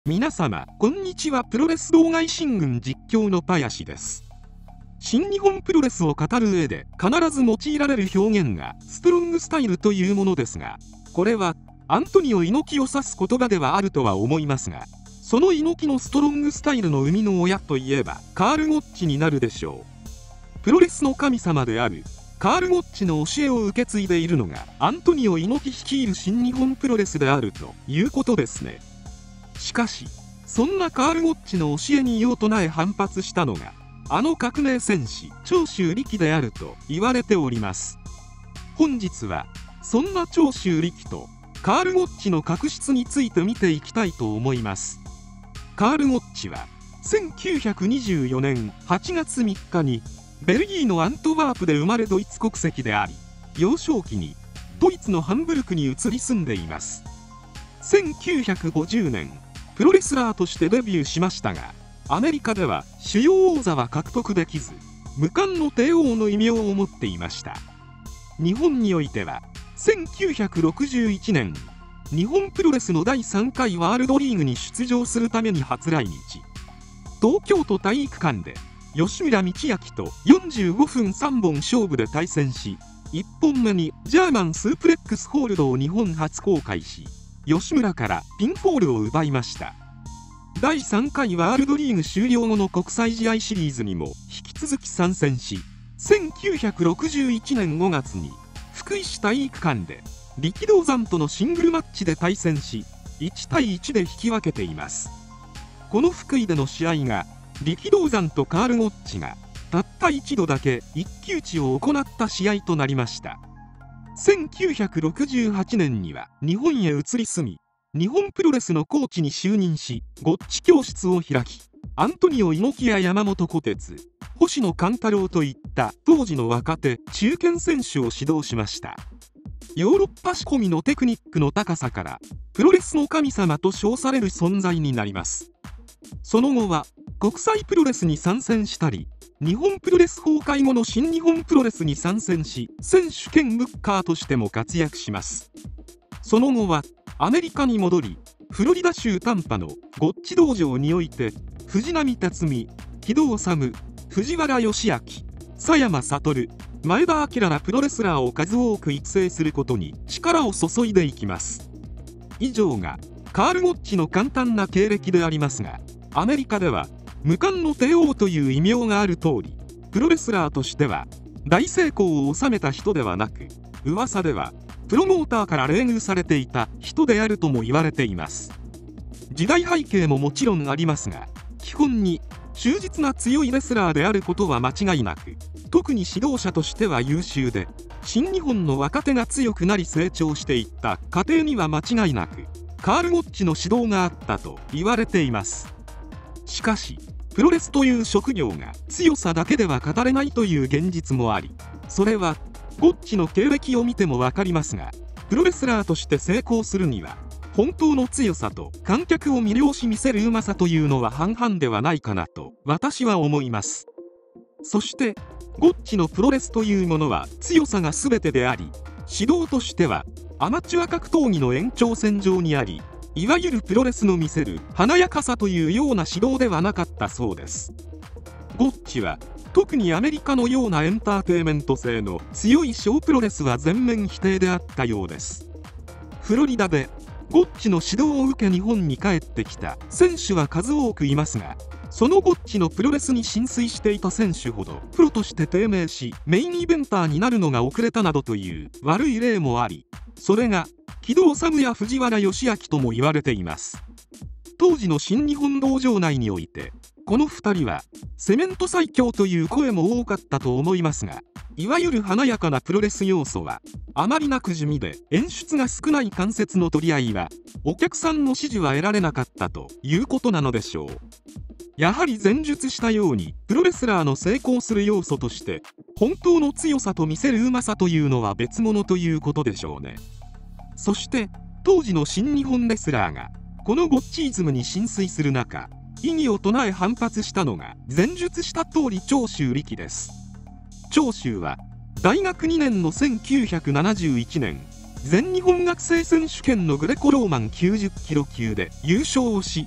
皆様こんにちは。プロレス動画新軍実況のパヤシです。新日本プロレスを語る上で必ず用いられる表現がストロングスタイルというものですが、これはアントニオ猪木を指す言葉ではあるとは思いますが、その猪木のストロングスタイルの生みの親といえばカール・ゴッチになるでしょう。プロレスの神様であるカール・ゴッチの教えを受け継いでいるのがアントニオ猪木率いる新日本プロレスであるということですね。しかしそんなカール・ゴッチの教えに異を唱え反発したのがあの革命戦士長州力であると言われております。本日はそんな長州力とカール・ゴッチの確執について見ていきたいと思います。カール・ゴッチは1924年8月3日にベルギーのアントワープで生まれドイツ国籍であり、幼少期にドイツのハンブルクに移り住んでいます。1950年プロレスラーとしてデビューしましたが、アメリカでは主要王座は獲得できず、無冠の帝王の異名を持っていました。日本においては1961年に日本プロレスの第3回ワールドリーグに出場するために初来日。東京都体育館で吉村道明と45分3本勝負で対戦し、1本目にジャーマンスープレックスホールドを日本初公開し、吉村からピンフォールを奪いました。第3回ワールドリーグ終了後の国際試合シリーズにも引き続き参戦し、1961年5月に福井市体育館で力道山とのシングルマッチで対戦し、1対1で引き分けています。この福井での試合が力道山とカール・ゴッチがたった一度だけ一騎打ちを行った試合となりました。1968年には日本へ移り住み、日本プロレスのコーチに就任し、ゴッチ教室を開き、アントニオ猪木や山本虎鉄、星野勘太郎といった当時の若手中堅選手を指導しました。ヨーロッパ仕込みのテクニックの高さからプロレスの神様と称される存在になります。その後は国際プロレスに参戦したり、日本プロレス崩壊後の新日本プロレスに参戦し、選手兼ブッカーとしても活躍します。その後はアメリカに戻り、フロリダ州タンパのゴッチ道場において藤波辰巳、木戸治、藤原義明、佐山悟、前田明らプロレスラーを数多く育成することに力を注いでいきます。以上がカール・ゴッチの簡単な経歴でありますが、アメリカでは無冠の帝王という異名がある通り、プロレスラーとしては大成功を収めた人ではなく、噂ではプロモーターから冷遇されていた人であるとも言われています。時代背景ももちろんありますが、基本に忠実な強いレスラーであることは間違いなく、特に指導者としては優秀で、新日本の若手が強くなり成長していった過程には間違いなくカール・ゴッチの指導があったと言われています。しかしプロレスという職業が強さだけでは語れないという現実もあり、それはゴッチの経歴を見ても分かりますが、プロレスラーとして成功するには本当の強さと観客を魅了し見せるうまさというのは半々ではないかなと私は思います。そしてゴッチのプロレスというものは強さが全てであり、指導としてはアマチュア格闘技の延長線上にあり、いわゆるプロレスの見せる華やかさというような指導ではなかったそうです。ゴッチは特にアメリカのようなエンターテイメント性の強い小プロレスは全面否定であったようです。フロリダでゴッチの指導を受け日本に帰ってきた選手は数多くいますが、そのゴッチのプロレスに心酔していた選手ほどプロとして低迷し、メインイベンターになるのが遅れたなどという悪い例もあり、それが木戸治や藤原義明とも言われています。当時の新日本道場内においてこの2人はセメント最強という声も多かったと思いますが、いわゆる華やかなプロレス要素はあまりなく地味で、演出が少ない関節の取り合いはお客さんの支持は得られなかったということなのでしょう。やはり前述したようにプロレスラーの成功する要素として本当の強さと見せるうまさというのは別物ということでしょうね。そして当時の新日本レスラーがこのゴッチイズムに心酔する中、異議を唱え反発したのが前述した通り長州力です。長州は大学2年の1971年全日本学生選手権のグレコローマン90キロ級で優勝をし、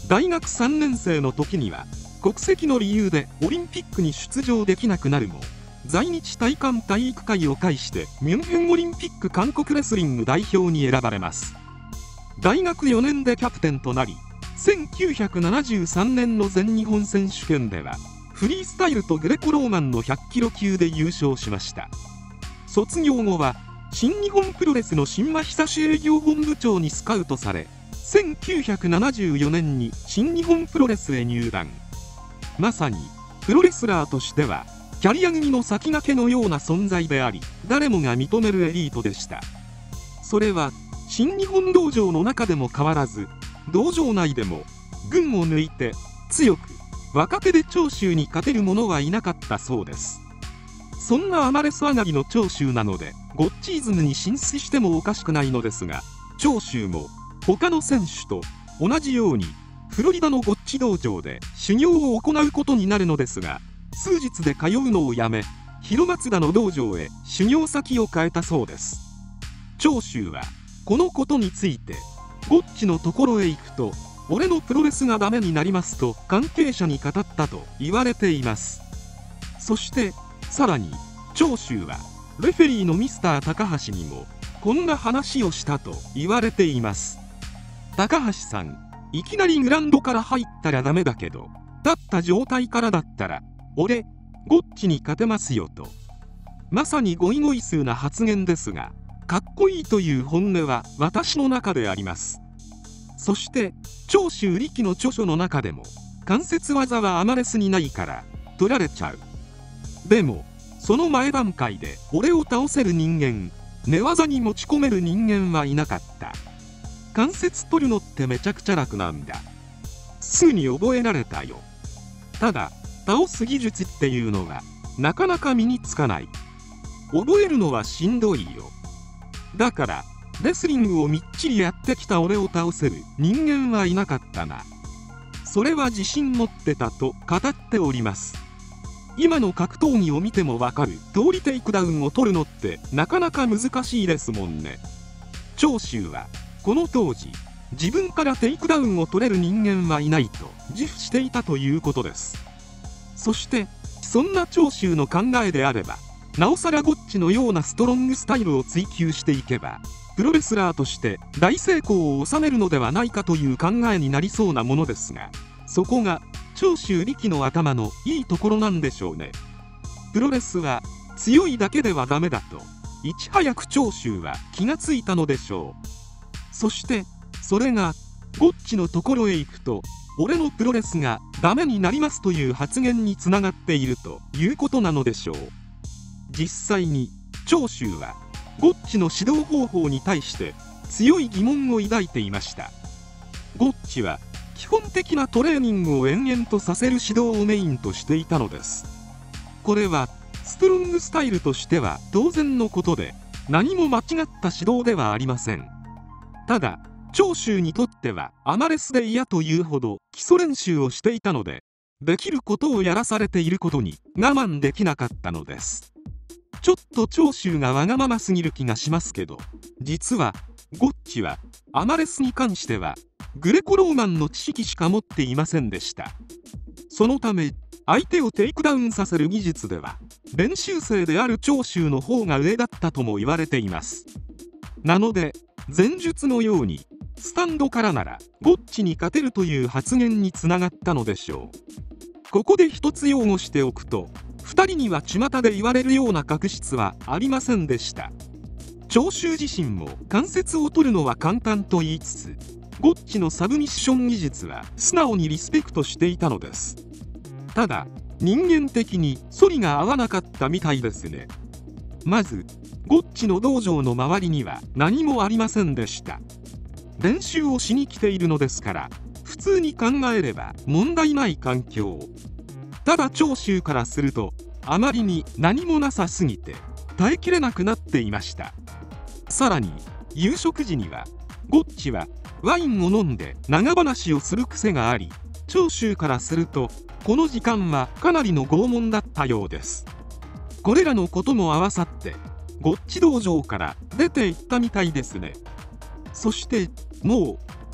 大学3年生の時には国籍の理由でオリンピックに出場できなくなるも、在日体幹体育会を介してミュンヘンオリンピック韓国レスリング代表に選ばれます。大学4年でキャプテンとなり、1973年の全日本選手権ではフリースタイルとグレコローマンの100キロ級で優勝しました。卒業後は新日本プロレスの新間久志営業本部長にスカウトされ、1974年に新日本プロレスへ入団。まさにプロレスラーとしてはキャリア組の先駆けのような存在であり、誰もが認めるエリートでした。それは新日本道場の中でも変わらず、道場内でも群を抜いて強く若手で長州に勝てる者はいなかったそうです。そんなアマレス上がりの長州なので、ゴッチイズムに進出してもおかしくないのですが、長州も他の選手と同じようにフロリダのゴッチ道場で修行を行うことになるのですが、数日で通うのをやめ、広松田の道場へ修行先を変えたそうです。長州はこのことについて、ゴッチのところへ行くと俺のプロレスがダメになりますと関係者に語ったと言われています。そしてさらに長州はレフェリーのミスター高橋にもこんな話をしたと言われています。高橋さん、いきなりグラウンドから入ったらダメだけど、立った状態からだったら俺ゴッチに勝てますよと。まさにゴイゴイスーな発言ですが、かっこいいという本音は私の中であります。そして長州力の著書の中でも、関節技はアマレスにないから取られちゃう。でもその前段階で俺を倒せる人間、寝技に持ち込める人間はいなかった。関節取るのってめちゃくちゃ楽なんだ。すぐに覚えられたよ。ただ倒す技術っていうのはなかなか身につかない。覚えるのはしんどいよ。だからレスリングをみっちりやってきた俺を倒せる人間はいなかったな。それは自信持ってたと語っております。今の格闘技を見てもわかる通りテイクダウンを取るのってなかなか難しいですもんね。長州はこの当時、自分からテイクダウンを取れる人間はいないと自負していたということです。そしてそんな長州の考えであれば、なおさらゴッチのようなストロングスタイルを追求していけばプロレスラーとして大成功を収めるのではないかという考えになりそうなものですが、そこが長州力の頭のいいところなんでしょうね。プロレスは強いだけではダメだといち早く長州は気がついたのでしょう。そしてそれがゴッチのところへ行くと俺のプロレスがダメになりますという発言につながっているということなのでしょう。実際に長州はゴッチの指導方法に対して強い疑問を抱いていました。ゴッチは基本的なトレーニングを延々とさせる指導をメインとしていたのです。これはストロングスタイルとしては当然のことで、何も間違った指導ではありません。ただ長州にとってはアマレスで嫌というほど基礎練習をしていたので、できることをやらされていることに我慢できなかったのです。ちょっと長州がわがまますぎる気がしますけど、実はゴッチはアマレスに関してはグレコローマンの知識しか持っていませんでした。そのため相手をテイクダウンさせる技術では練習生である長州の方が上だったとも言われています。なので前述のようにスタンドからならゴッチに勝てるという発言につながったのでしょう。ここで一つ擁護しておくと、2人には巷で言われるような確執はありませんでした。長州自身も関節を取るのは簡単と言いつつ、ゴッチのサブミッション技術は素直にリスペクトしていたのです。ただ人間的に反りが合わなかったみたいですね。まずゴッチの道場の周りには何もありませんでした。練習をしに来ているのですから普通に考えれば問題ない環境。ただ長州からするとあまりに何もなさすぎて耐えきれなくなっていました。さらに夕食時にはゴッチはワインを飲んで長話をする癖があり、長州からするとこの時間はかなりの拷問だったようです。これらのことも合わさってゴッチ道場から出て行ったみたいですね。そしてもう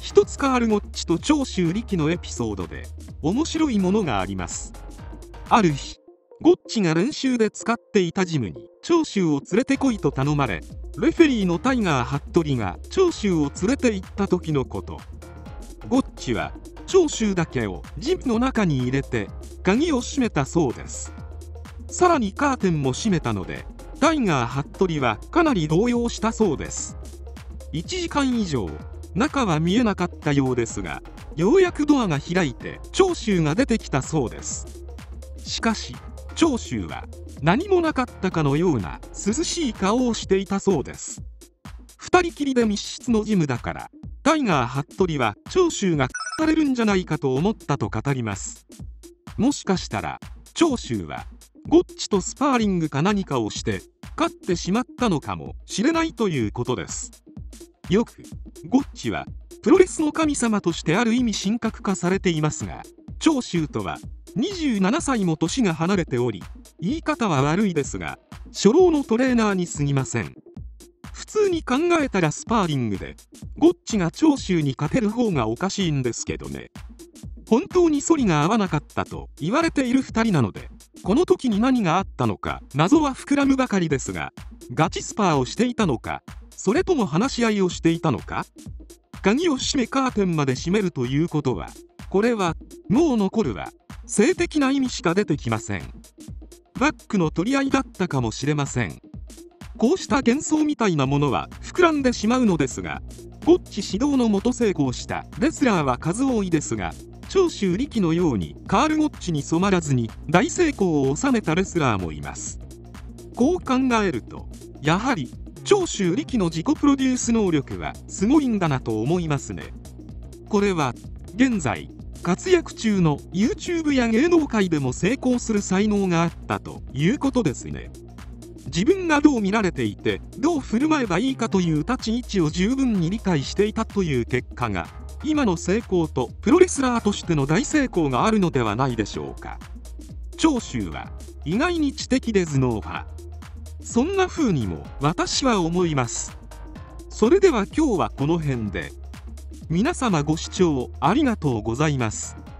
一つカール・ゴッチと長州力のエピソードで面白いものがあります。ある日、ゴッチが練習で使っていたジムに長州を連れてこいと頼まれ、レフェリーのタイガー・服部が長州を連れて行った時のこと。ゴッチは長州だけをジムの中に入れて鍵を閉めたそうです。さらにカーテンも閉めたので、タイガー・服部はかなり動揺したそうです。1時間以上中は見えなかったようですが、ようやくドアが開いて長州が出てきたそうです。しかし長州は何もなかったかのような涼しい顔をしていたそうです。2人きりで密室のジムだから、タイガー・服部は長州がされるんじゃないかと思ったと語ります。もしかしたら長州はゴッチとスパーリングか何かをして勝ってしまったのかもしれないということです。よくゴッチはプロレスの神様としてある意味神格化されていますが、長州とは27歳も年が離れており、言い方は悪いですが初老のトレーナーに過ぎません。普通に考えたらスパーリングでゴッチが長州に勝てる方がおかしいんですけどね。本当に反りが合わなかったと言われている2人なので、この時に何があったのか謎は膨らむばかりですが、ガチスパーをしていたのか、それとも話し合いをしていたのか。鍵を閉めカーテンまで閉めるということは、これはもう残るは性的な意味しか出てきません。バックの取り合いだったかもしれません。こうした幻想みたいなものは膨らんでしまうのですが、ゴッチ指導のもと成功したレスラーは数多いですが、長州力のようにカール・ゴッチに染まらずに大成功を収めたレスラーもいます。こう考えると、やはり長州力の自己プロデュース能力はすごいんだなと思いますね。これは現在活躍中の YouTube や芸能界でも成功する才能があったということですね。自分がどう見られていてどう振る舞えばいいかという立ち位置を十分に理解していたという結果が、今の成功とプロレスラーとしての大成功があるのではないでしょうか。長州は意外に知的で頭脳派、そんな風にも私は思います。それでは今日はこの辺で。皆様ご視聴ありがとうございます。